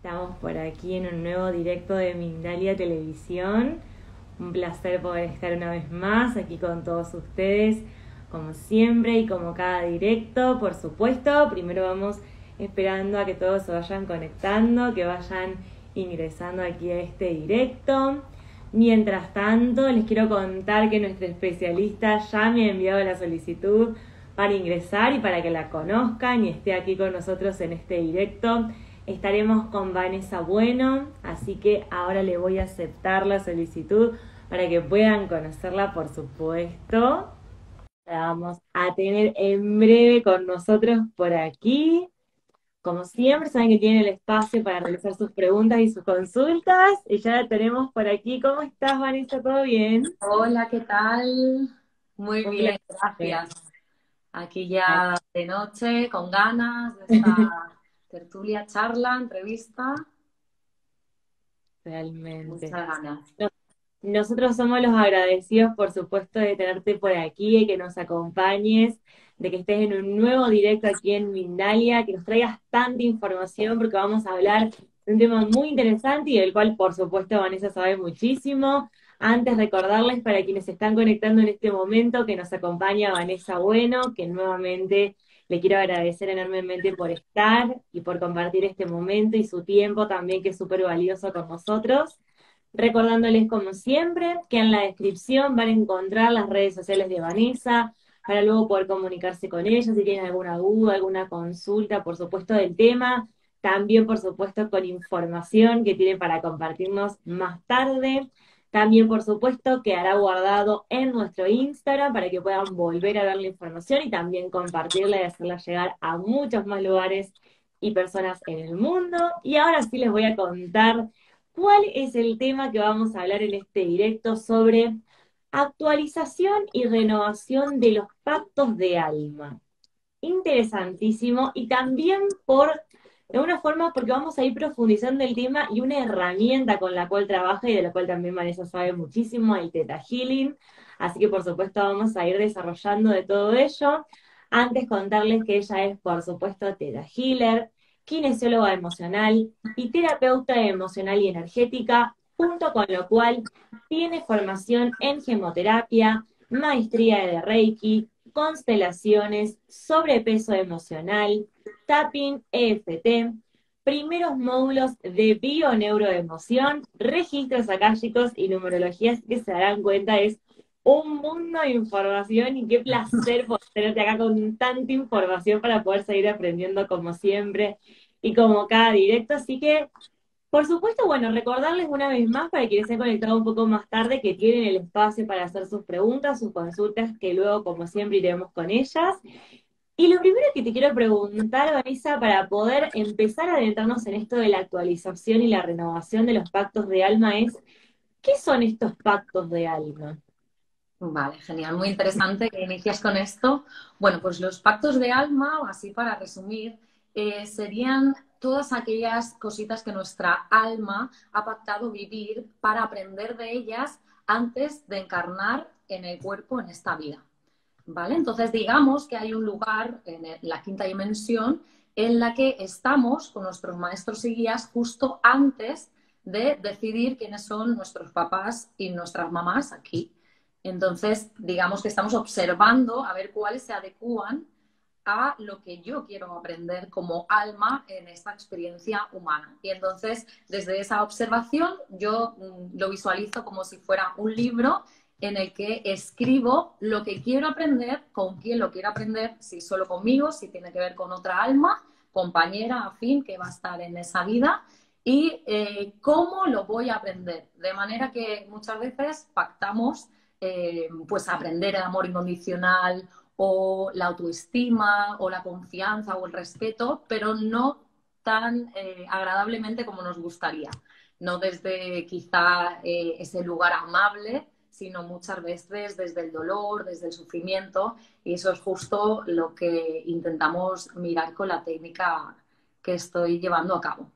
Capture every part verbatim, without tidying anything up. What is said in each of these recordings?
Estamos por aquí en un nuevo directo de Mindalia Televisión. Un placer poder estar una vez más aquí con todos ustedes, como siempre y como cada directo, por supuesto. Primero vamos esperando a que todos se vayan conectando, que vayan ingresando aquí a este directo. Mientras tanto, les quiero contar que nuestra especialista ya me ha enviado la solicitud para ingresar y para que la conozcan y esté aquí con nosotros en este directo. Estaremos con Vanessa Bueno, así que ahora le voy a aceptar la solicitud para que puedan conocerla, por supuesto. La vamos a tener en breve con nosotros por aquí. Como siempre, saben que tienen el espacio para realizar sus preguntas y sus consultas. Y ya la tenemos por aquí. ¿Cómo estás, Vanessa? ¿Todo bien? Hola, ¿qué tal? Muy Un bien, placer. gracias. Aquí ya de noche, con ganas de esta tertulia, charla, entrevista, Realmente. muchas ganas. No- Nosotros somos los agradecidos, por supuesto, de tenerte por aquí, y que nos acompañes, de que estés en un nuevo directo aquí en Mindalia, que nos traigas tanta información, porque vamos a hablar de un tema muy interesante y del cual, por supuesto, Vanessa sabe muchísimo. Antes, recordarles para quienes se están conectando en este momento que nos acompaña Vanessa Bueno, que nuevamente le quiero agradecer enormemente por estar y por compartir este momento y su tiempo también, que es súper valioso con nosotros. Recordándoles, como siempre, que en la descripción van a encontrar las redes sociales de Vanessa para luego poder comunicarse con ella si tienen alguna duda, alguna consulta, por supuesto, del tema. También, por supuesto, con información que tiene para compartirnos más tarde. También, por supuesto, quedará guardado en nuestro Instagram para que puedan volver a ver la información y también compartirla y hacerla llegar a muchos más lugares y personas en el mundo. Y ahora sí les voy a contar cuál es el tema que vamos a hablar en este directo sobre actualización y renovación de los pactos de alma. Interesantísimo, y también por, de alguna forma, porque vamos a ir profundizando el tema y una herramienta con la cual trabaja y de la cual también Vanessa sabe muchísimo, el Theta Healing. Así que por supuesto vamos a ir desarrollando de todo ello. Antes contarles que ella es, por supuesto, Theta Healer, kinesióloga emocional y terapeuta emocional y energética, junto con lo cual tiene formación en gemoterapia, maestría de Reiki, constelaciones, sobrepeso emocional, tapping E F T, primeros módulos de bio-neuroemoción, registros akáshicos y numerologías, que se darán cuenta es un mundo de información, y qué placer poder tenerte acá con tanta información para poder seguir aprendiendo como siempre y como cada directo. Así que por supuesto, bueno, recordarles una vez más para quienes se han conectado un poco más tarde que tienen el espacio para hacer sus preguntas, sus consultas, que luego, como siempre, iremos con ellas. Y lo primero que te quiero preguntar, Vanessa, para poder empezar a adentrarnos en esto de la actualización y la renovación de los pactos de alma es, ¿qué son estos pactos de alma? Vale, genial, muy interesante que inicias con esto. Bueno, pues los pactos de alma, así para resumir, eh, serían todas aquellas cositas que nuestra alma ha pactado vivir para aprender de ellas antes de encarnar en el cuerpo en esta vida. ¿Vale? Entonces, digamos que hay un lugar en la quinta dimensión en la que estamos con nuestros maestros y guías justo antes de decidir quiénes son nuestros papás y nuestras mamás aquí. Entonces, digamos que estamos observando a ver cuáles se adecúan a lo que yo quiero aprender como alma en esta experiencia humana. Y entonces, desde esa observación, yo mm, lo visualizo como si fuera un libro en el que escribo lo que quiero aprender, con quién lo quiero aprender, si solo conmigo, si tiene que ver con otra alma, compañera, afín, que va a estar en esa vida, y eh, cómo lo voy a aprender. De manera que muchas veces pactamos eh, pues aprender el amor incondicional o la autoestima o la confianza o el respeto, pero no tan eh, agradablemente como nos gustaría. No desde quizá eh, ese lugar amable, sino muchas veces desde el dolor, desde el sufrimiento, y eso es justo lo que intentamos mirar con la técnica que estoy llevando a cabo.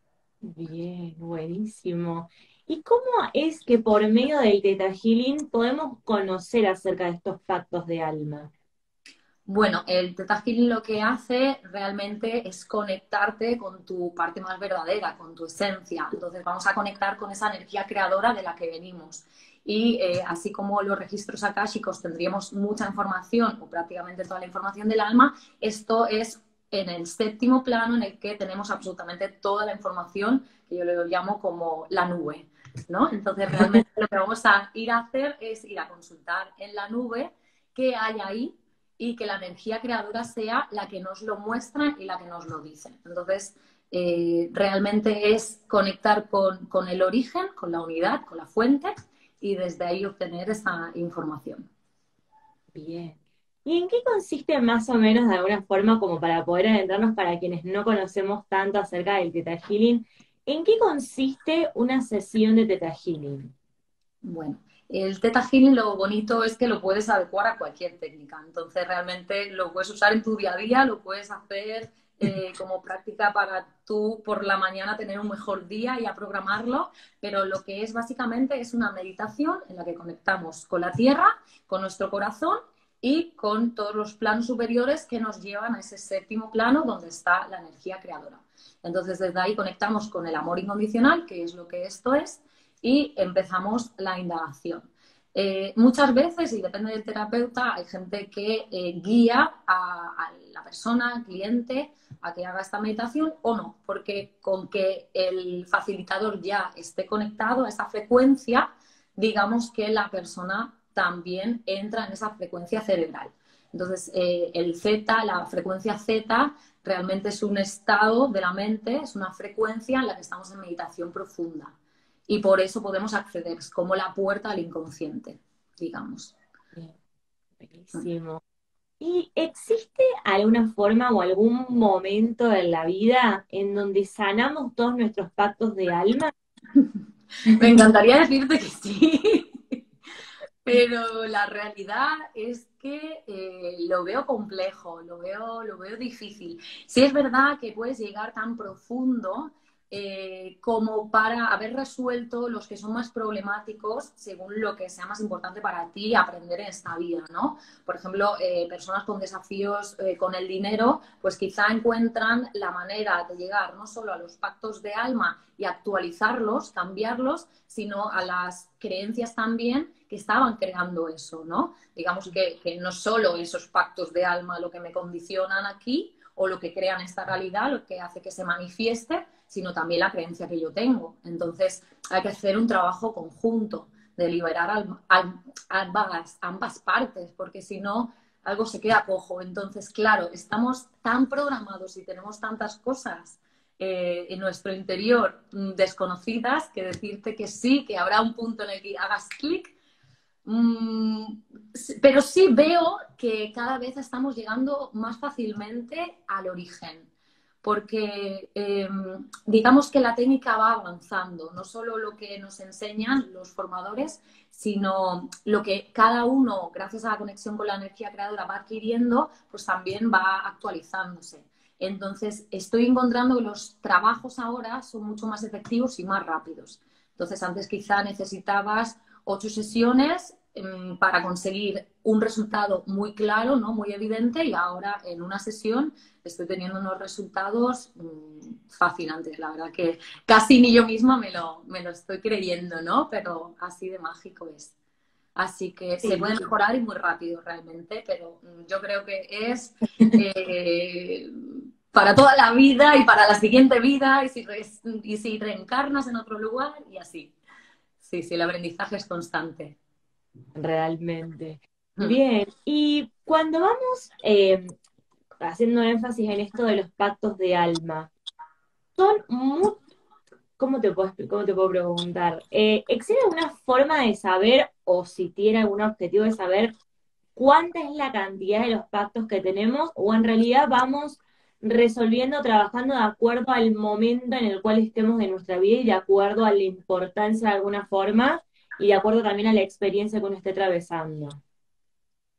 Bien, buenísimo. ¿Y cómo es que por medio del Theta Healing podemos conocer acerca de estos pactos de alma? Bueno, el Theta Healing lo que hace realmente es conectarte con tu parte más verdadera, con tu esencia. Entonces vamos a conectar con esa energía creadora de la que venimos. Y eh, así como los registros akáshicos tendríamos mucha información o prácticamente toda la información del alma, esto es en el séptimo plano en el que tenemos absolutamente toda la información que yo le llamo como la nube, ¿no? Entonces realmente lo que vamos a ir a hacer es ir a consultar en la nube qué hay ahí y que la energía creadora sea la que nos lo muestra y la que nos lo dice. Entonces, eh, realmente es conectar con, con el origen, con la unidad, con la fuente y desde ahí obtener esa información. Bien. ¿Y en qué consiste más o menos de alguna forma, como para poder adentrarnos para quienes no conocemos tanto acerca del Theta Healing, en qué consiste una sesión de Theta Healing? Bueno, el Theta Healing lo bonito es que lo puedes adecuar a cualquier técnica. Entonces, realmente lo puedes usar en tu día a día, lo puedes hacer eh, como práctica para tú por la mañana tener un mejor día y a programarlo. Pero lo que es básicamente es una meditación en la que conectamos con la tierra, con nuestro corazón y con todos los planos superiores que nos llevan a ese séptimo plano donde está la energía creadora. Entonces, desde ahí conectamos con el amor incondicional, que es lo que esto es, y empezamos la indagación. Eh, muchas veces, y depende del terapeuta, hay gente que eh, guía a, a, la persona, al cliente, a que haga esta meditación o no, porque con que el facilitador ya esté conectado a esa frecuencia, digamos que la persona también entra en esa frecuencia cerebral. Entonces, eh, el Z, la frecuencia Z, realmente es un estado de la mente, es una frecuencia en la que estamos en meditación profunda. Y por eso podemos acceder, es como la puerta al inconsciente, digamos. Bien, buenísimo. ¿Y existe alguna forma o algún momento en la vida en donde sanamos todos nuestros pactos de alma? Me encantaría decirte que sí, pero la realidad es que eh, lo veo complejo, lo veo, lo veo difícil. Sí es verdad que puedes llegar tan profundo eh, como para haber resuelto los que son más problemáticos según lo que sea más importante para ti aprender en esta vida, ¿no? Por ejemplo, eh, personas con desafíos eh, con el dinero, pues quizá encuentran la manera de llegar no solo a los pactos de alma y actualizarlos, cambiarlos, sino a las creencias también que estaban creando eso, ¿no? Digamos que, que no solo esos pactos de alma lo que me condicionan aquí o lo que crean esta realidad, lo que hace que se manifieste, sino también la creencia que yo tengo. Entonces hay que hacer un trabajo conjunto de liberar al, al, ambas, ambas partes, porque si no, algo se queda cojo. Entonces, claro, estamos tan programados y tenemos tantas cosas eh, en nuestro interior mm, desconocidas que decirte que sí, que habrá un punto en el que hagas clic. Mm, pero sí veo que cada vez estamos llegando más fácilmente al origen, porque eh, digamos que la técnica va avanzando, no solo lo que nos enseñan los formadores, sino lo que cada uno, gracias a la conexión con la energía creadora, va adquiriendo, pues también va actualizándose. Entonces, estoy encontrando que los trabajos ahora son mucho más efectivos y más rápidos. Entonces, antes quizá necesitabas ocho sesiones um, para conseguir un resultado muy claro, ¿no? Muy evidente, y ahora en una sesión estoy teniendo unos resultados um, fascinantes. La verdad que casi ni yo misma me lo, me lo estoy creyendo, ¿no? Pero así de mágico es. Así que se puede Sí. mejorar y muy rápido realmente, pero um, yo creo que es eh, para toda la vida y para la siguiente vida y si, re y si reencarnas en otro lugar y así. Sí, sí, el aprendizaje es constante. Realmente. Mm. Bien, y cuando vamos eh, haciendo énfasis en esto de los pactos de alma, son muy, ¿cómo te puedo, expli- cómo te puedo preguntar? Eh, ¿existe alguna forma de saber, o si tiene algún objetivo de saber, cuánta es la cantidad de los pactos que tenemos, o en realidad vamos resolviendo, trabajando de acuerdo al momento en el cual estemos de nuestra vida y de acuerdo a la importancia de alguna forma y de acuerdo también a la experiencia que uno esté atravesando?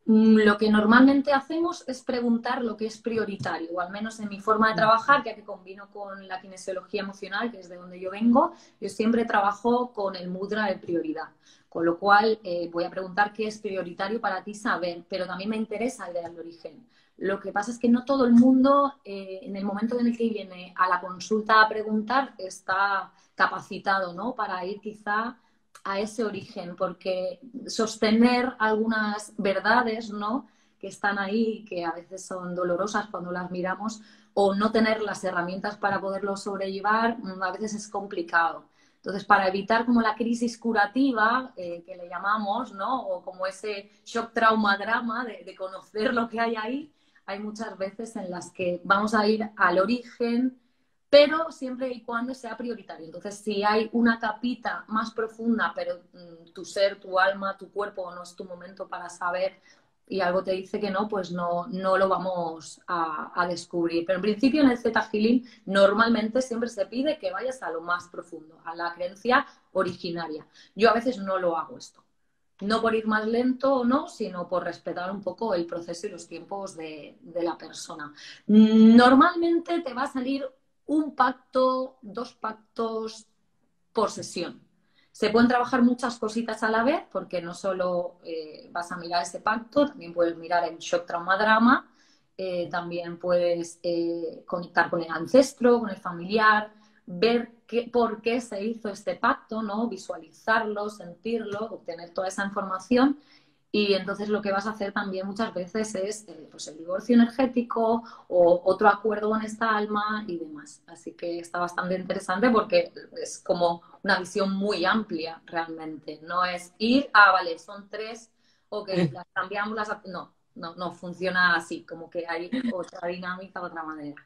Mm, Lo que normalmente hacemos es preguntar lo que es prioritario, o al menos en mi forma de trabajar, ya que combino con la kinesiología emocional, que es de donde yo vengo, yo siempre trabajo con el mudra de prioridad. Con lo cual, eh, voy a preguntar qué es prioritario para ti saber, pero también me interesa el del origen. Lo que pasa es que no todo el mundo, eh, en el momento en el que viene a la consulta a preguntar, está capacitado, ¿no? Para ir quizá a ese origen, porque sostener algunas verdades, ¿no? Que están ahí, que a veces son dolorosas cuando las miramos, o no tener las herramientas para poderlo sobrellevar, a veces es complicado. Entonces, para evitar como la crisis curativa, eh, que le llamamos, ¿no? O como ese shock, trauma, drama de, de conocer lo que hay ahí, hay muchas veces en las que vamos a ir al origen, pero siempre y cuando sea prioritario. Entonces, si hay una capita más profunda, pero mm, tu ser, tu alma, tu cuerpo no es tu momento para saber y algo te dice que no, pues no, no lo vamos a, a descubrir. Pero en principio en el Theta Healing normalmente siempre se pide que vayas a lo más profundo, a la creencia originaria. Yo a veces no lo hago esto. No por ir más lento o no, sino por respetar un poco el proceso y los tiempos de, de la persona. Normalmente te va a salir un pacto, dos pactos por sesión. Se pueden trabajar muchas cositas a la vez, porque no solo eh, vas a mirar ese pacto, también puedes mirar el shock, trauma, drama, eh, también puedes eh, conectar con el ancestro, con el familiar, ver qué, por qué se hizo este pacto, ¿no? Visualizarlo, sentirlo, obtener toda esa información. Y entonces lo que vas a hacer también muchas veces es eh, pues el divorcio energético o otro acuerdo con esta alma y demás. Así que está bastante interesante porque es como una visión muy amplia realmente. No es ir, ah, vale, son tres, ok, las cambiamos, las... No, no, no funciona así, como que hay otra dinámica, otra manera.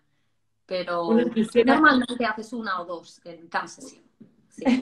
Pero Uno quisiera, normalmente haces una o dos en cada sesión. Sí.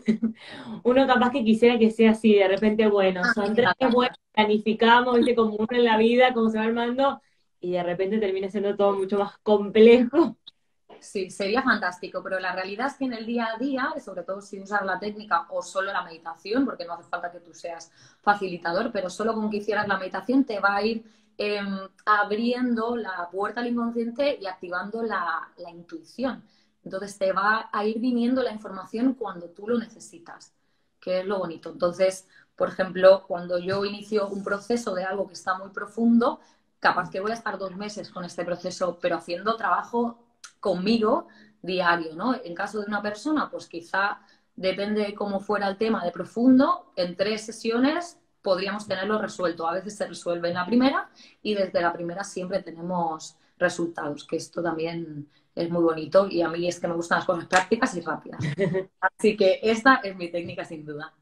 uno capaz que quisiera que sea así, de repente, bueno, Ah, son tres, mira, bueno, planificamos, viste, como uno en la vida, cómo se va armando, y de repente termina siendo todo mucho más complejo. sí, sería fantástico, pero la realidad es que en el día a día, sobre todo si usas la técnica o solo la meditación, porque no hace falta que tú seas facilitador, pero solo con que hicieras la meditación te va a ir eh, abriendo la puerta al inconsciente y activando la, la intuición. Entonces te va a ir viniendo la información cuando tú lo necesitas, que es lo bonito. Entonces, por ejemplo, cuando yo inicio un proceso de algo que está muy profundo, capaz que voy a estar dos meses con este proceso, pero haciendo trabajo conmigo diario, ¿no? En caso de una persona, pues quizá depende de cómo fuera el tema de profundo, en tres sesiones podríamos tenerlo resuelto. A veces se resuelve en la primera y desde la primera siempre tenemos resultados, que esto también es muy bonito y a mí es que me gustan las cosas prácticas y rápidas. Así que esta es mi técnica sin duda.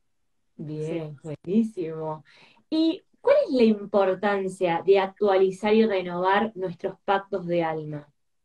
Sí. Bien, buenísimo. ¿Y cuál es la importancia de actualizar y renovar nuestros pactos de alma?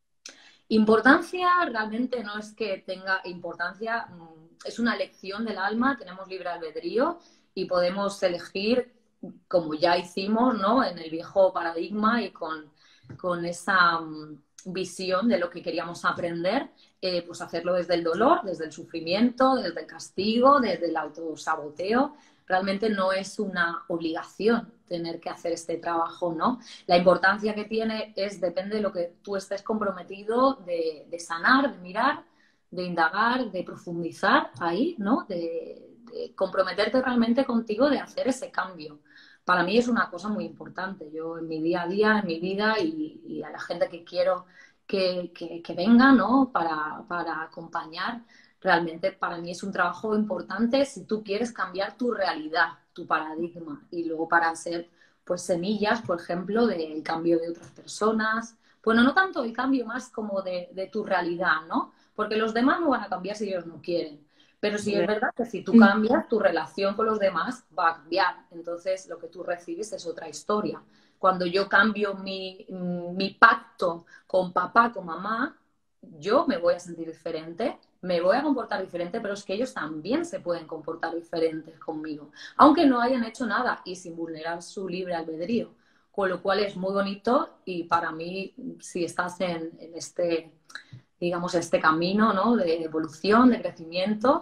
Importancia realmente no es que tenga importancia, mm, es una elección del alma, tenemos libre albedrío y podemos elegir, como ya hicimos, ¿no? En el viejo paradigma y con, con esa mm, visión de lo que queríamos aprender, eh, pues hacerlo desde el dolor, desde el sufrimiento, desde el castigo, desde el autosaboteo. Realmente no es una obligación tener que hacer este trabajo, ¿no? La importancia que tiene es, depende de lo que tú estés comprometido de, de sanar, de mirar, de indagar, de profundizar ahí, ¿no? De, de comprometerte realmente contigo de hacer ese cambio. Para mí es una cosa muy importante. Yo en mi día a día, en mi vida y, y a la gente que quiero que, que, que venga, ¿no? Para, para acompañar, realmente para mí es un trabajo importante si tú quieres cambiar tu realidad, tu paradigma y luego para ser pues semillas, por ejemplo, del cambio de otras personas. Bueno, no tanto el cambio más como de, de tu realidad, ¿no? Porque los demás no van a cambiar si ellos no quieren. Pero sí es verdad que si tú cambias, tu relación con los demás va a cambiar. Entonces, lo que tú recibes es otra historia. Cuando yo cambio mi, mi pacto con papá, con mamá, yo me voy a sentir diferente, me voy a comportar diferente, pero es que ellos también se pueden comportar diferentes conmigo, aunque no hayan hecho nada y sin vulnerar su libre albedrío. Con lo cual es muy bonito y para mí, si estás en, en este, digamos, este camino, ¿no? De evolución, de crecimiento,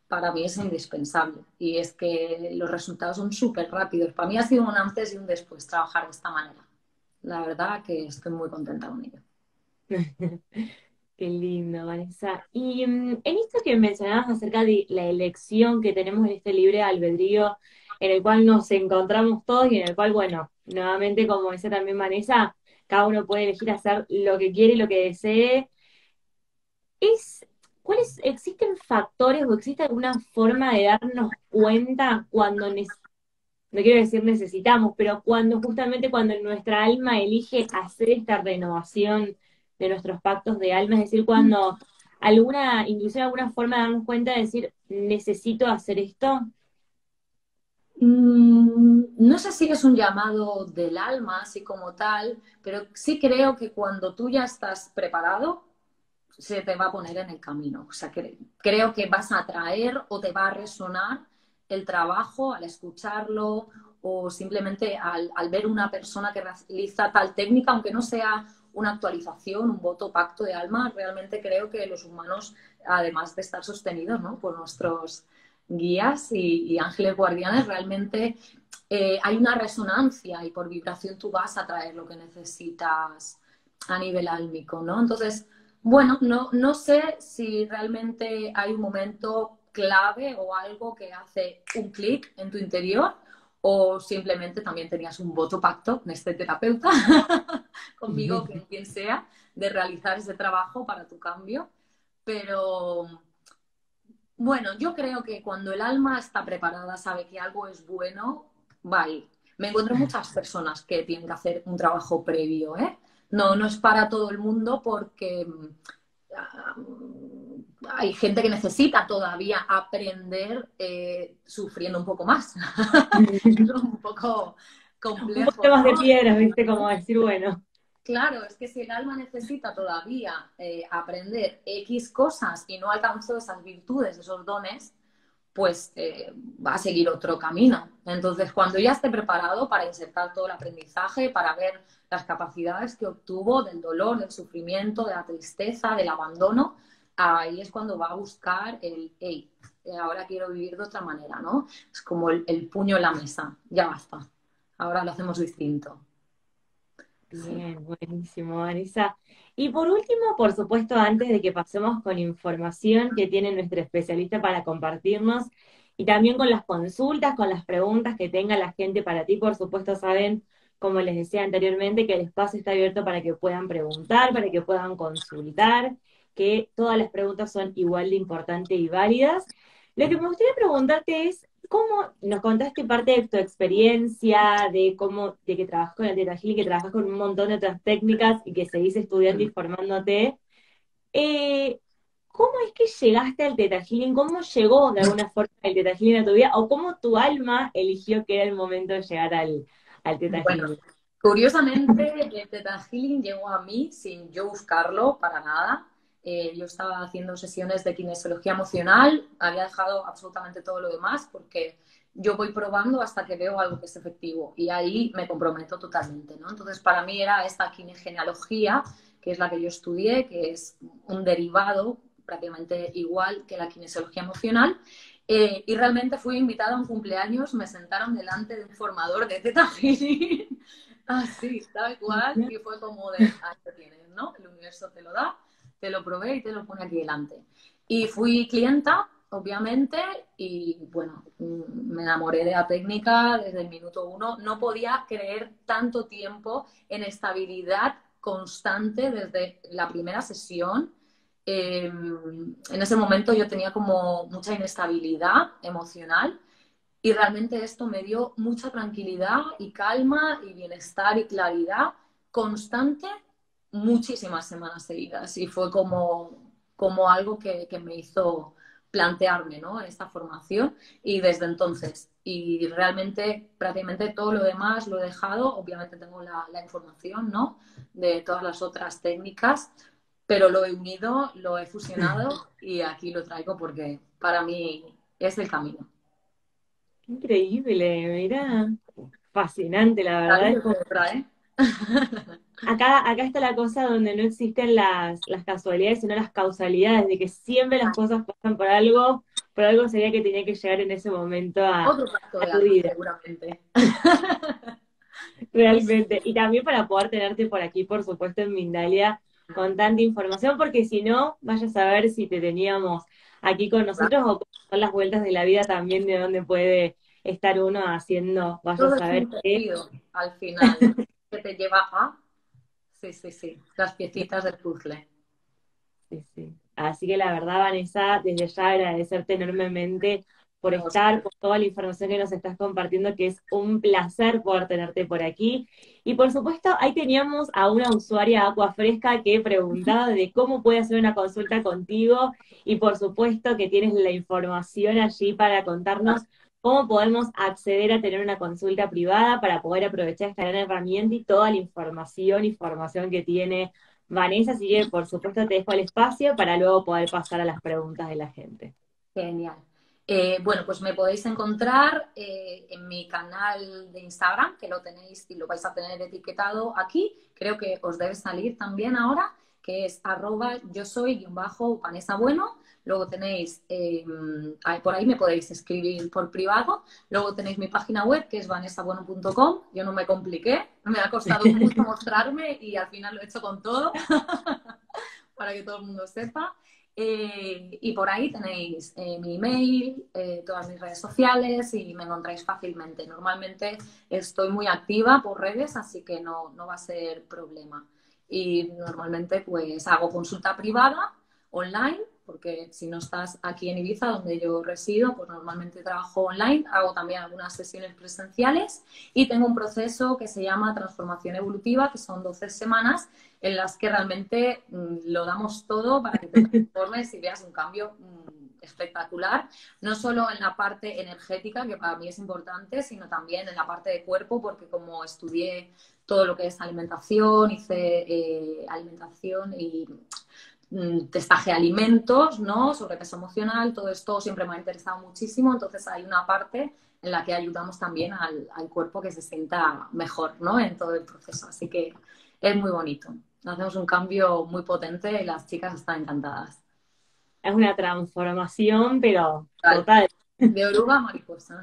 para mí es indispensable. Y es que los resultados son súper rápidos. Para mí ha sido un antes y un después trabajar de esta manera. La verdad que estoy muy contenta con ello. Qué lindo, Vanessa. Y mm, en esto que mencionabas acerca de la elección que tenemos en este libre albedrío, en el cual nos encontramos todos y en el cual, bueno, nuevamente, como dice también Vanessa, cada uno puede elegir hacer lo que quiere y lo que desee. Es, ¿cuáles existen factores o existe alguna forma de darnos cuenta cuando nec- no quiero decir necesitamos, pero cuando justamente cuando nuestra alma elige hacer esta renovación de nuestros pactos de alma, es decir, cuando alguna, inclusive alguna forma de darnos cuenta de decir, necesito hacer esto? Mm, no sé si es un llamado del alma, así como tal, pero sí creo que cuando tú ya estás preparado, se te va a poner en el camino. O sea, que, creo que vas a atraer o te va a resonar el trabajo al escucharlo o simplemente al, al ver una persona que realiza tal técnica, aunque no sea una actualización, un voto, pacto de alma, realmente creo que los humanos, además de estar sostenidos, ¿no?, por nuestros guías y, y ángeles guardianes, realmente eh, hay una resonancia y por vibración tú vas a traer lo que necesitas a nivel álmico, ¿no? Entonces, bueno, no, no sé si realmente hay un momento clave o algo que hace un clic en tu interior o simplemente también tenías un voto pacto con este terapeuta, conmigo, con quien sea, de realizar ese trabajo para tu cambio. Pero bueno, yo creo que cuando el alma está preparada, sabe que algo es bueno, va a ir. Me encuentro muchas personas que tienen que hacer un trabajo previo, ¿eh? No, no es para todo el mundo porque uh, hay gente que necesita todavía aprender eh, sufriendo un poco más. Es un poco Un poquito complejo, más ¿no? de piedras, ¿viste? Como decir, bueno. Claro, es que si el alma necesita todavía eh, aprender X cosas y no alcanzó esas virtudes, esos dones, pues eh, va a seguir otro camino. Entonces, cuando ya esté preparado para insertar todo el aprendizaje, para ver las capacidades que obtuvo del dolor, del sufrimiento, de la tristeza, del abandono, ahí es cuando va a buscar el, hey, ahora quiero vivir de otra manera, ¿no? Es como el, el puño en la mesa, ya basta, ahora lo hacemos distinto. Sí. Bien, buenísimo, Vanessa. Y por último, por supuesto, antes de que pasemos con información que tiene nuestro especialista para compartirnos y también con las consultas, con las preguntas que tenga la gente para ti, por supuesto, saben, como les decía anteriormente, que el espacio está abierto para que puedan preguntar, para que puedan consultar, que todas las preguntas son igual de importantes y válidas. Lo que me gustaría preguntarte es, ¿cómo nos contaste parte de tu experiencia, de cómo, de que trabajas con el Theta Healing, que trabajas con un montón de otras técnicas y que seguís estudiando y formándote? Eh, ¿Cómo es que llegaste al Theta Healing? ¿Cómo llegó de alguna forma el Theta Healing a tu vida? ¿O cómo tu alma eligió que era el momento de llegar al, al Theta Bueno, Healing? curiosamente, el Theta Healing llegó a mí sin yo buscarlo para nada. Eh, yo estaba haciendo sesiones de kinesiología emocional, había dejado absolutamente todo lo demás porque yo voy probando hasta que veo algo que es efectivo y ahí me comprometo totalmente, ¿no? Entonces, para mí era esta kinesiología, que es la que yo estudié, que es un derivado prácticamente igual que la kinesiología emocional. Eh, y realmente fui invitada a un cumpleaños, me sentaron delante de un formador de Theta Healing, así, tal cual, y fue como de, ahí lo tienes, ¿no? El universo te lo da, te lo probé y te lo pone aquí delante. Y fui clienta, obviamente, y bueno, me enamoré de la técnica desde el minuto uno. No podía creer tanto tiempo en estabilidad constante desde la primera sesión. Eh, en ese momento yo tenía como mucha inestabilidad emocional y realmente esto me dio mucha tranquilidad y calma y bienestar y claridad constante muchísimas semanas seguidas y fue como, como algo que, que me hizo plantearme, ¿no?, esta formación y desde entonces y realmente prácticamente todo lo demás lo he dejado, obviamente tengo la, la información, ¿no?, de todas las otras técnicas, pero lo he unido, lo he fusionado y aquí lo traigo porque para mí es el camino. Increíble, mira, fascinante, la La verdad. vida Es como, te trae. acá, acá está la cosa donde no existen las, las casualidades, sino las causalidades, de que siempre las cosas pasan por algo. por algo sería que tenía que llegar en ese momento a, Otro pacto a de tu alma, vida. seguramente. Realmente. Y también para poder tenerte por aquí, por supuesto, en Mindalia, con tanta información, porque si no, vaya a saber si te teníamos aquí con nosotros o con las vueltas de la vida también de dónde puede estar uno haciendo, vaya a Todo es saber un qué. tejido al final, ¿no? Que te lleva a... Sí, sí, sí, las piecitas del puzzle. Sí, sí. Así que la verdad, Vanessa, desde ya agradecerte enormemente por A estar, vosotros. por toda la información que nos estás compartiendo, que es un placer poder tenerte por aquí. Y por supuesto, ahí teníamos a una usuaria Aqua Fresca que preguntaba de cómo puede hacer una consulta contigo y por supuesto que tienes la información allí para contarnos cómo podemos acceder a tener una consulta privada para poder aprovechar esta gran herramienta y toda la información y formación que tiene Vanessa, así que por supuesto te dejo el espacio para luego poder pasar a las preguntas de la gente. Genial. Eh, bueno, pues me podéis encontrar eh, en mi canal de Instagram, que lo tenéis y lo vais a tener etiquetado aquí. Creo que os debe salir también ahora, que es arroba yo soy guión bajo Vanessa Bueno. Luego tenéis, eh, ahí- por ahí me podéis escribir por privado. Luego tenéis mi página web, que es vanessa bueno punto com. Yo no me compliqué, me ha costado mucho mostrarme y al final lo he hecho con todo para que todo el mundo sepa. Eh, y por ahí tenéis eh, mi email, eh, todas mis redes sociales y me encontráis fácilmente. Normalmente estoy muy activa por redes, así que no, no va a ser problema. Y normalmente pues hago consulta privada online, porque si no estás aquí en Ibiza, donde yo resido, pues normalmente trabajo online, hago también algunas sesiones presenciales y tengo un proceso que se llama transformación evolutiva, que son doce semanas en las que realmente mmm, lo damos todo para que te transformes y veas un cambio mmm, espectacular, no solo en la parte energética, que para mí es importante, sino también en la parte de cuerpo, porque como estudié todo lo que es alimentación, hice eh, alimentación y mmm, testaje de alimentos, ¿no? Sobrepeso emocional, todo esto siempre me ha interesado muchísimo, entonces hay una parte en la que ayudamos también al, al cuerpo que se sienta mejor, ¿no? En todo el proceso, así que es muy bonito. Hacemos un cambio muy potente y las chicas están encantadas. Es una transformación, pero Total. total, De oruga a mariposa.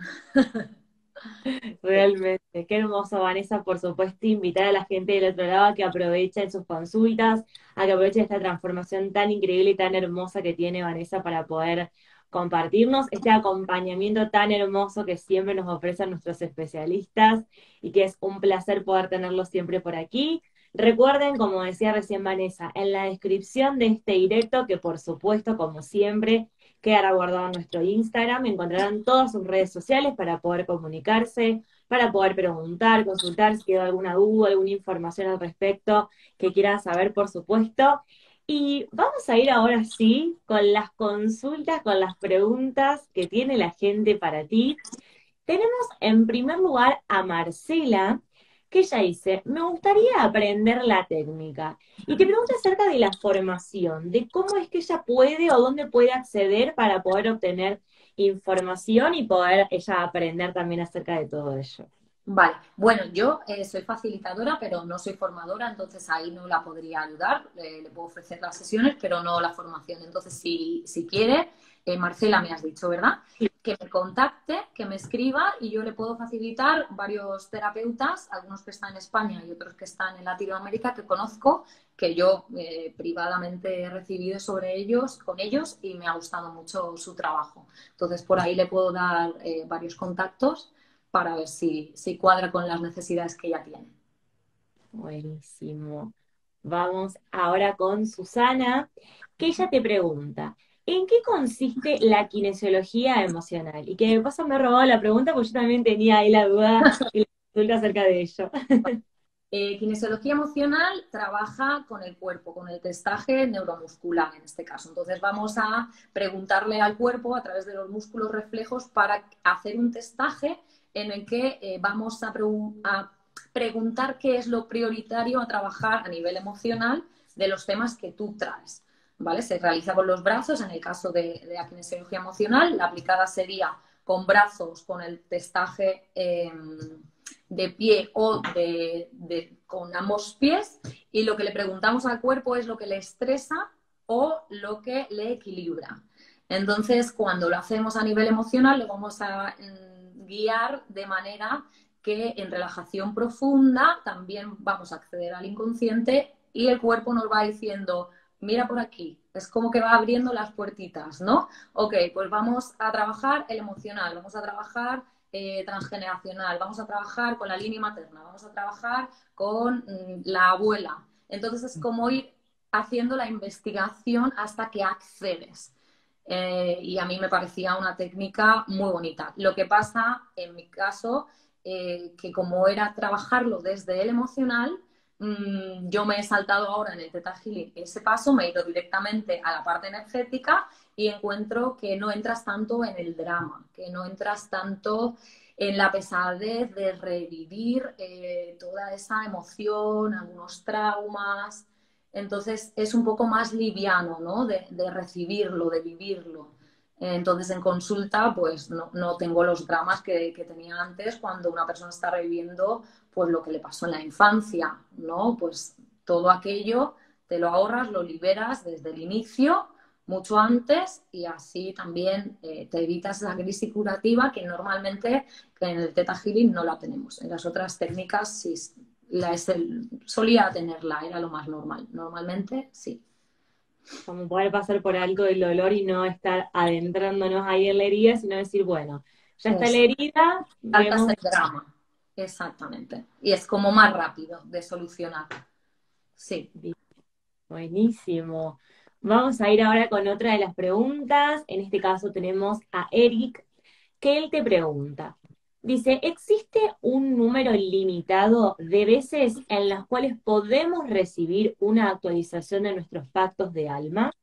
Sí. realmente. Qué hermoso, Vanessa, por supuesto, invitar a la gente del otro lado a que aprovechen sus consultas, a que aprovechen esta transformación tan increíble y tan hermosa que tiene Vanessa para poder compartirnos este acompañamiento tan hermoso que siempre nos ofrecen nuestros especialistas y que es un placer poder tenerlos siempre por aquí. Recuerden, como decía recién Vanessa, en la descripción de este directo, que por supuesto, como siempre, quedará guardado en nuestro Instagram, encontrarán todas sus redes sociales para poder comunicarse, para poder preguntar, consultar si quedó alguna duda, alguna información al respecto que quieran saber, por supuesto. Y vamos a ir ahora sí con las consultas, con las preguntas que tiene la gente para ti. Tenemos en primer lugar a Marcela, que ella dice, me gustaría aprender la técnica. Y te pregunta acerca de la formación, de cómo es que ella puede o dónde puede acceder para poder obtener información y poder ella aprender también acerca de todo ello. Vale, bueno, yo eh, soy facilitadora, pero no soy formadora, entonces ahí no la podría ayudar. Eh, le puedo ofrecer las sesiones, pero no la formación. Entonces, si, si quiere, eh, Marcela, me has dicho, ¿verdad? Que me contacte, que me escriba y yo le puedo facilitar varios terapeutas, algunos que están en España y otros que están en Latinoamérica, que conozco, que yo eh, privadamente he recibido sobre ellos, con ellos, y me ha gustado mucho su trabajo. Entonces, por ahí le puedo dar eh, varios contactos para ver si, si cuadra con las necesidades que ella tiene. Buenísimo. Vamos ahora con Susana, que ella te pregunta, ¿en qué consiste la kinesiología emocional? Y que de paso me ha robado la pregunta porque yo también tenía ahí la duda y la consulta acerca de ello. Eh, kinesiología emocional trabaja con el cuerpo, con el testaje neuromuscular en este caso. Entonces vamos a preguntarle al cuerpo a través de los músculos reflejos para hacer un testaje en el que eh, vamos a, pre a preguntar qué es lo prioritario a trabajar a nivel emocional de los temas que tú traes. ¿Vale? Se realiza con los brazos, en el caso de, de la kinesiología emocional, la aplicada sería con brazos, con el testaje eh, de pie o de, de, con ambos pies, y lo que le preguntamos al cuerpo es lo que le estresa o lo que le equilibra. Entonces, cuando lo hacemos a nivel emocional, lo vamos a mm, guiar de manera que en relajación profunda también vamos a acceder al inconsciente y el cuerpo nos va diciendo, mira por aquí, es como que va abriendo las puertitas, ¿no? Ok, pues vamos a trabajar el emocional, vamos a trabajar eh, transgeneracional, vamos a trabajar con la línea materna, vamos a trabajar con mm, la abuela. Entonces es como ir haciendo la investigación hasta que accedes. Eh, y a mí me parecía una técnica muy bonita. Lo que pasa, en mi caso, eh, que como era trabajarlo desde el emocional, mmm, yo me he saltado ahora en el Theta Healing ese paso, me he ido directamente a la parte energética y encuentro que no entras tanto en el drama, que no entras tanto en la pesadez de revivir eh, toda esa emoción, algunos traumas. Entonces es un poco más liviano, ¿no? De, de recibirlo, de vivirlo. Entonces en consulta pues no, no tengo los dramas que, que, tenía antes cuando una persona está reviviendo pues lo que le pasó en la infancia, ¿no? Pues todo aquello te lo ahorras, lo liberas desde el inicio, mucho antes, y así también eh, te evitas la crisis curativa que normalmente que en el Theta Healing no la tenemos. En las otras técnicas sí la es el, solía tenerla, era lo más normal. Normalmente sí. Como poder pasar por algo del dolor y no estar adentrándonos ahí en la herida, sino decir, bueno, ya está la Eso. herida, Saltas vemos. el drama. Exactamente. Y es como más rápido de solucionar. Sí. Bien, buenísimo. Vamos a ir ahora con otra de las preguntas. En este caso tenemos a Eric, que él te pregunta. Dice, ¿existe un número limitado de veces en las cuales podemos recibir una actualización de nuestros pactos de alma?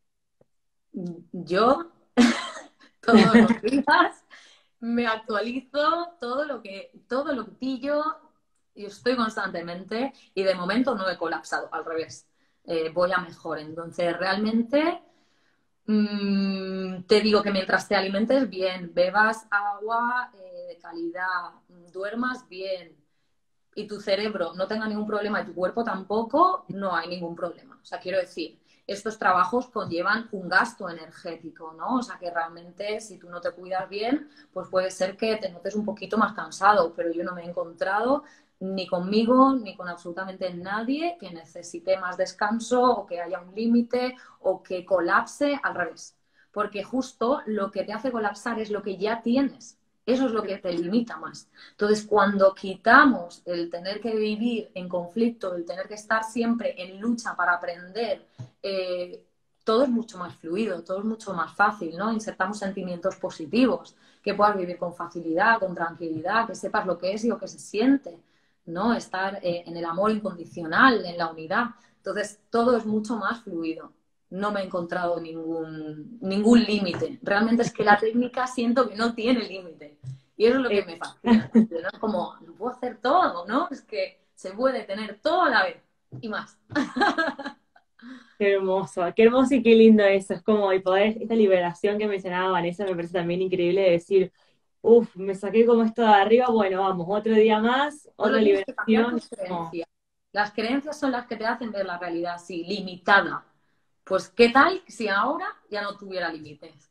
Yo todos los días me actualizo todo lo que, todo lo que pillo y estoy constantemente y de momento no he colapsado, al revés, eh, voy a mejor. Entonces realmente mmm, te digo que mientras te alimentes bien, bebas agua eh, de calidad, duermas bien y tu cerebro no tenga ningún problema y tu cuerpo tampoco, no hay ningún problema. O sea, quiero decir, estos trabajos conllevan un gasto energético, ¿no? O sea, que realmente si tú no te cuidas bien, pues puede ser que te notes un poquito más cansado, pero yo no me he encontrado ni conmigo ni con absolutamente nadie que necesite más descanso o que haya un límite o que colapse al revés. Porque justo lo que te hace colapsar es lo que ya tienes. Eso es lo que te limita más. Entonces, cuando quitamos el tener que vivir en conflicto, el tener que estar siempre en lucha para aprender, eh, todo es mucho más fluido, todo es mucho más fácil, ¿no? Insertamos sentimientos positivos, que puedas vivir con facilidad, con tranquilidad, que sepas lo que es y lo que se siente, ¿no? Estar eh, en el amor incondicional, en la unidad. Entonces, todo es mucho más fluido. No me he encontrado ningún, ningún límite. Realmente es que la técnica siento que no tiene límite. Y eso es lo que Eh, me fascina. ¿No? Es como, lo puedo hacer todo, ¿no? Es que se puede tener todo a la vez y más. Qué hermoso, qué hermoso y qué lindo eso. Es como el poder, esta liberación que mencionaba Vanessa me parece también increíble de decir, uff, me saqué como esto de arriba, bueno, vamos, otro día más, Solo otra tienes que cambiar liberación. tus No, creencias. Las creencias son las que te hacen ver la realidad así, limitada. Pues, ¿qué tal si ahora ya no tuviera límites?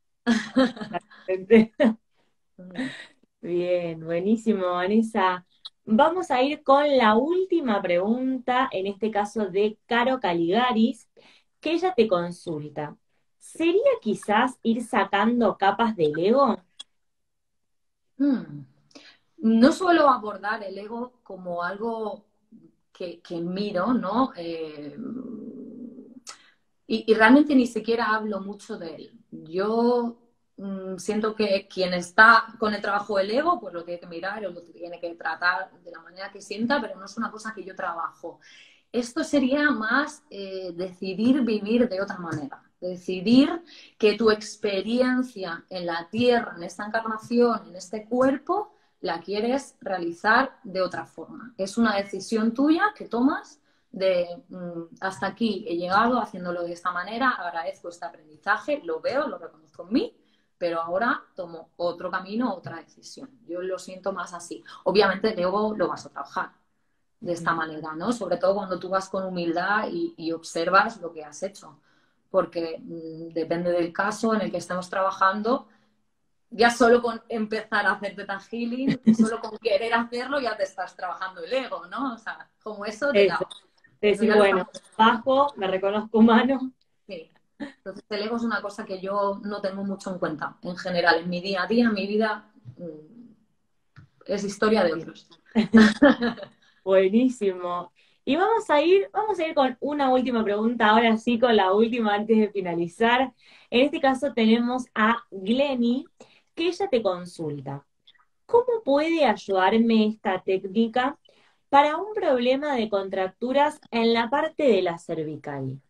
bien, buenísimo, Vanessa. Vamos a ir con la última pregunta, en este caso de Caro Caligaris, que ella te consulta. ¿Sería quizás ir sacando capas del ego? Hmm. No suelo abordar el ego como algo que, que miro, ¿no? Eh, y, y, realmente ni siquiera hablo mucho de él. Yo mmm, siento que quien está con el trabajo del ego, pues lo tiene que mirar o lo tiene que tratar de la manera que sienta, pero no es una cosa que yo trabajo. Esto sería más eh, decidir vivir de otra manera. Decidir que tu experiencia en la tierra, en esta encarnación, en este cuerpo, la quieres realizar de otra forma. Es una decisión tuya que tomas de mmm, hasta aquí he llegado haciéndolo de esta manera, agradezco este aprendizaje, lo veo, lo reconozco en mí, pero ahora tomo otro camino, otra decisión. Yo lo siento más así. Obviamente luego lo vas a trabajar de esta manera, ¿no? Sobre todo cuando tú vas con humildad y, y observas lo que has hecho. porque mmm, depende del caso en el que estemos trabajando. Ya solo con empezar a hacer Theta Healing, solo con querer hacerlo, ya te estás trabajando el ego, ¿no? O sea, como eso de Eso, la... Eso decir, ya lo bueno, estamos... bajo, me reconozco humano. Sí. Entonces, el ego es una cosa que yo no tengo mucho en cuenta. En general, en mi día a día, en mi vida, mmm, es historia de otros. Buenísimo. Y vamos a ir, vamos a ir con una última pregunta, ahora sí, con la última antes de finalizar. En este caso tenemos a Glenny, que ella te consulta. ¿Cómo puede ayudarme esta técnica para un problema de contracturas en la parte de la cervical?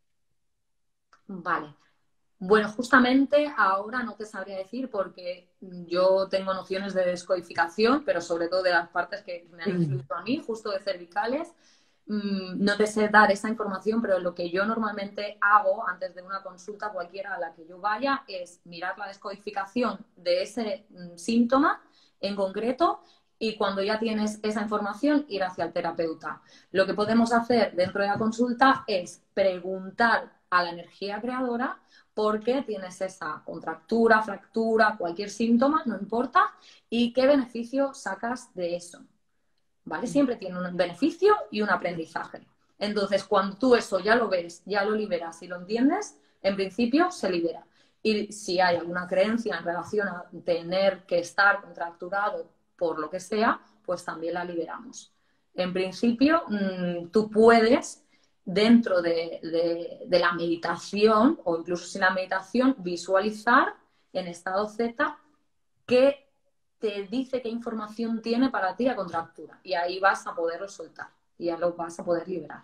Vale. Bueno, justamente ahora no te sabría decir porque yo tengo nociones de descodificación, pero sobre todo de las partes que me han Mm. influido a mí, justo de cervicales. Mm, No te sé dar esa información, pero lo que yo normalmente hago antes de una consulta cualquiera a la que yo vaya es mirar la descodificación de ese mm, síntoma en concreto y cuando ya tienes esa información ir hacia el terapeuta. Lo que podemos hacer dentro de la consulta es preguntar a la energía creadora por qué tienes esa contractura, fractura, cualquier síntoma, no importa, y qué beneficio sacas de eso. ¿Vale? Siempre tiene un beneficio y un aprendizaje. Entonces, cuando tú eso ya lo ves, ya lo liberas y lo entiendes, en principio se libera. Y si hay alguna creencia en relación a tener que estar contracturado por lo que sea, pues también la liberamos. En principio, mmm, tú puedes, dentro de, de, de la meditación o incluso sin la meditación, visualizar en estado Z qué te dice qué información tiene para ti la contractura y ahí vas a poderlo soltar y ya lo vas a poder liberar.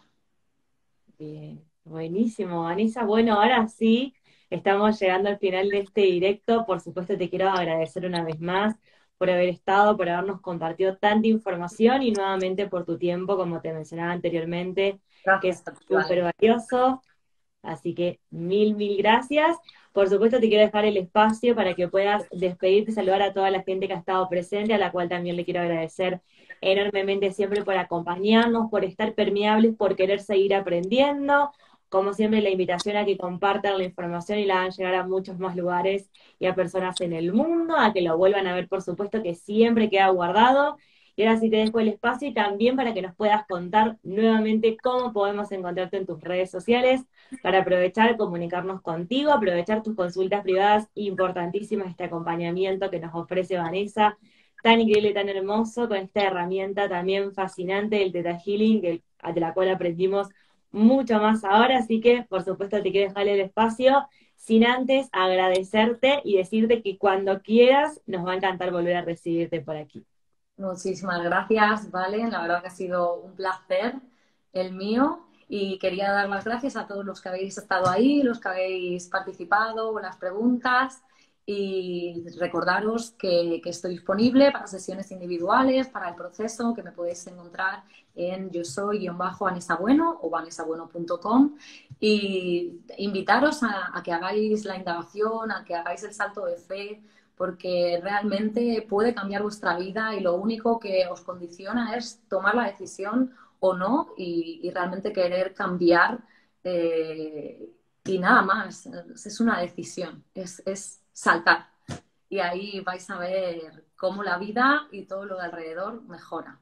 Bien, buenísimo, Vanessa. Bueno, ahora sí, estamos llegando al final de este directo. Por supuesto, te quiero agradecer una vez más por haber estado, por habernos compartido tanta información y nuevamente por tu tiempo, como te mencionaba anteriormente, que Gracias es a ti, súper Vale. valioso. Así que mil, mil gracias. Por supuesto, te quiero dejar el espacio para que puedas despedirte, saludar a toda la gente que ha estado presente, a la cual también le quiero agradecer enormemente siempre por acompañarnos, por estar permeables, por querer seguir aprendiendo. Como siempre, la invitación a que compartan la información y la hagan llegar a muchos más lugares y a personas en el mundo, a que lo vuelvan a ver, por supuesto, que siempre queda guardado. Y ahora sí te dejo el espacio y también para que nos puedas contar nuevamente cómo podemos encontrarte en tus redes sociales para aprovechar, comunicarnos contigo, aprovechar tus consultas privadas, importantísimas este acompañamiento que nos ofrece Vanessa, tan increíble, tan hermoso, con esta herramienta también fascinante del Theta Healing, que, de la cual aprendimos mucho más ahora, así que por supuesto te quiero dejar el espacio, sin antes agradecerte y decirte que cuando quieras nos va a encantar volver a recibirte por aquí. Muchísimas gracias, Vale. La verdad que ha sido un placer el mío y quería dar las gracias a todos los que habéis estado ahí, los que habéis participado, las preguntas y recordaros que, que estoy disponible para sesiones individuales, para el proceso, que me podéis encontrar en yo soy Vanessa Bueno o vanessa bueno punto com y invitaros a, a que hagáis la indagación, a que hagáis el salto de fe porque realmente puede cambiar vuestra vida y lo único que os condiciona es tomar la decisión o no y, y realmente querer cambiar eh, y nada más. Es una decisión, es, es saltar. Y ahí vais a ver cómo la vida y todo lo de alrededor mejora.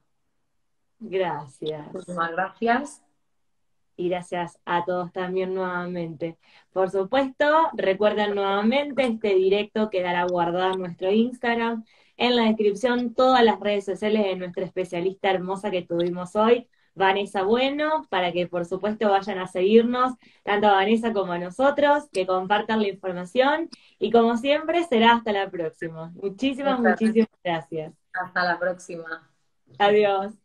Gracias. Muchísimas gracias. Y gracias a todos también nuevamente. Por supuesto, recuerden nuevamente este directo quedará guardado en nuestro Instagram. En la descripción, todas las redes sociales de nuestra especialista hermosa que tuvimos hoy, Vanessa Bueno, para que por supuesto vayan a seguirnos, tanto a Vanessa como a nosotros, que compartan la información. Y como siempre, será hasta la próxima. Muchísimas, Muchas gracias. muchísimas gracias. Hasta la próxima. Adiós.